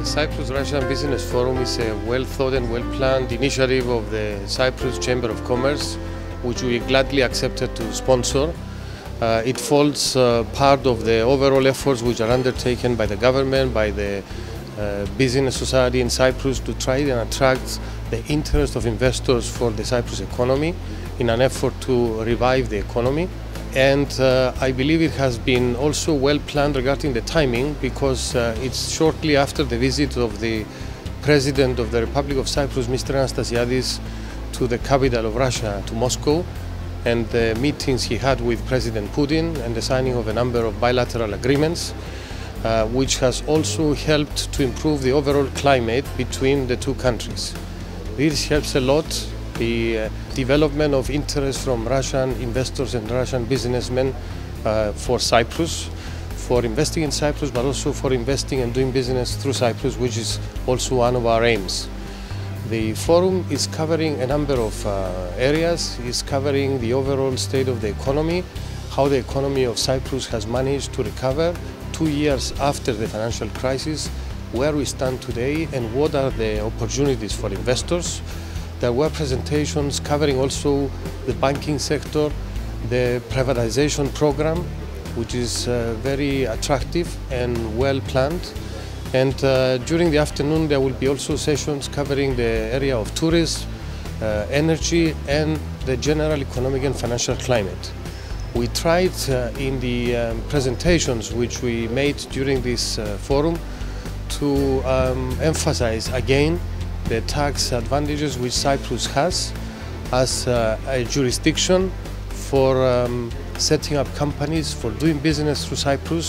Cyprus-Russian Business Forum is a well-thought and well-planned initiative of the Cyprus Chamber of Commerce, which we gladly accepted to sponsor. It falls part of the overall efforts which are undertaken by the government, by the business society in Cyprus to try and attract the interest of investors for the Cyprus economy in an effort to revive the economy. And I believe it has been also well planned regarding the timing, because it's shortly after the visit of the President of the Republic of Cyprus, Mr. Anastasiadis, to the capital of Russia, to Moscow, and the meetings he had with President Putin and the signing of a number of bilateral agreements, which has also helped to improve the overall climate between the two countries. This helps a lot the development of interest from Russian investors and Russian businessmen for Cyprus, for investing in Cyprus, but also for investing and doing business through Cyprus, which is also one of our aims. The forum is covering a number of areas. It's covering the overall state of the economy, how the economy of Cyprus has managed to recover 2 years after the financial crisis, where we stand today and what are the opportunities for investors. There were presentations covering also the banking sector, the privatization program, which is very attractive and well planned. And during the afternoon there will be also sessions covering the area of tourism, energy and the general economic and financial climate. We tried in the presentations which we made during this forum to emphasize again the tax advantages which Cyprus has as a jurisdiction for setting up companies, for doing business through Cyprus,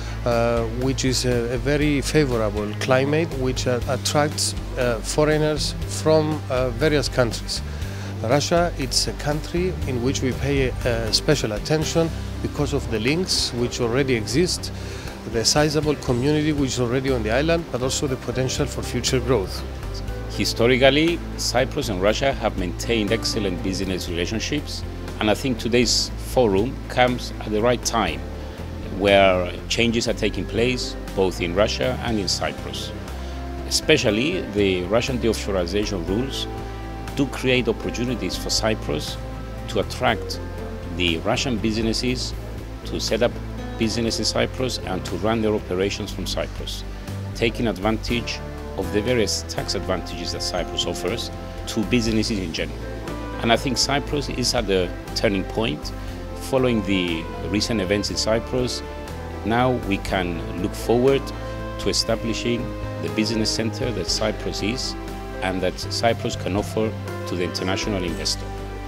which is a very favorable climate which attracts foreigners from various countries. Russia, it's a country in which we pay special attention because of the links which already exist, the sizable community which is already on the island, but also the potential for future growth. Historically, Cyprus and Russia have maintained excellent business relationships, and I think today's forum comes at the right time, where changes are taking place both in Russia and in Cyprus. Especially the Russian deoffshorization rules do create opportunities for Cyprus to attract the Russian businesses to set up business in Cyprus and to run their operations from Cyprus, taking advantage of the various tax advantages that Cyprus offers to businesses in general. And I think Cyprus is at a turning point. Following the recent events in Cyprus, now we can look forward to establishing the business center that Cyprus is and that Cyprus can offer to the international investor.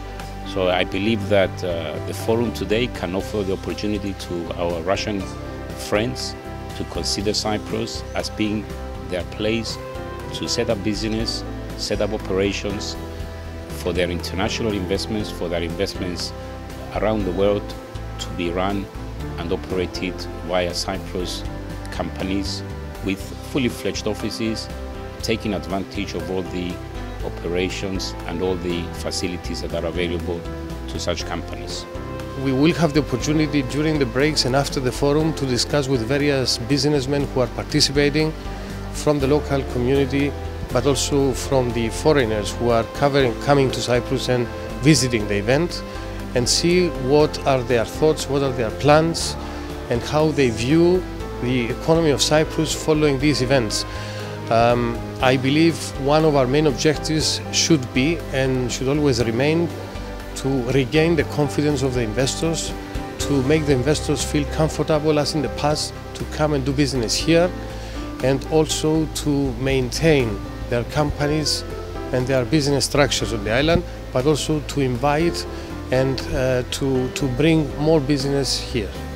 So I believe that the forum today can offer the opportunity to our Russian friends to consider Cyprus as being their place to set up business, set up operations for their international investments, for their investments around the world to be run and operated via Cyprus companies with fully fledged offices, taking advantage of all the operations and all the facilities that are available to such companies. We will have the opportunity during the breaks and after the forum to discuss with various businessmen who are participating from the local community, but also from the foreigners who are coming to Cyprus and visiting the event, and see what are their thoughts, what are their plans, and how they view the economy of Cyprus following these events. I believe one of our main objectives should be and should always remain to regain the confidence of the investors, to make the investors feel comfortable as in the past to come and do business here, and also to maintain their companies and their business structures on the island, but also to invite and to bring more business here.